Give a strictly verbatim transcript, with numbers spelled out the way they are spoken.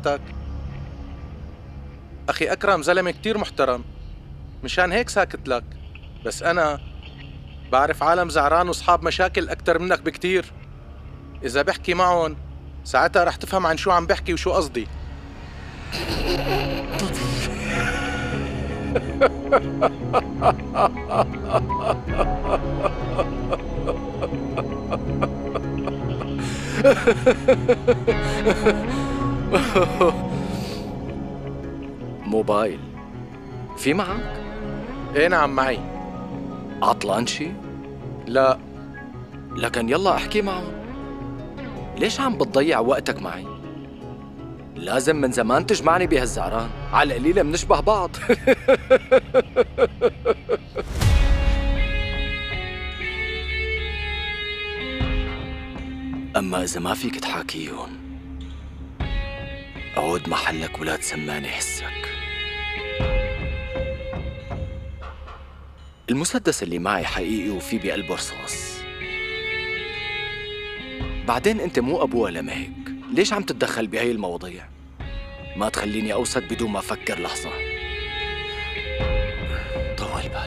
سعادتك؟ أخي أكرم زلمة كتير محترم، مشان هيك ساكت لك. بس أنا بعرف عالم زعران وصحاب مشاكل أكتر منك بكتير. إذا بحكي معهم ساعتها رح تفهم عن شو عم بحكي وشو قصدي. موبايل في معك؟ ايه نعم معي. عطلان شي؟ لا. لكن يلا احكي معه. ليش عم بتضيع وقتك معي؟ لازم من زمان تجمعني بهالزعران، على القليلة منشبه بعض. أما إذا ما فيك تحاكيهم، عود محلك ولا تسمعني حسك. المسدس اللي معي حقيقي وفي بقلبه رصاص. بعدين أنت مو أبوه لما هيك، ليش عم تتدخل بهاي المواضيع؟ ما تخليني أوصك بدون ما أفكر لحظة.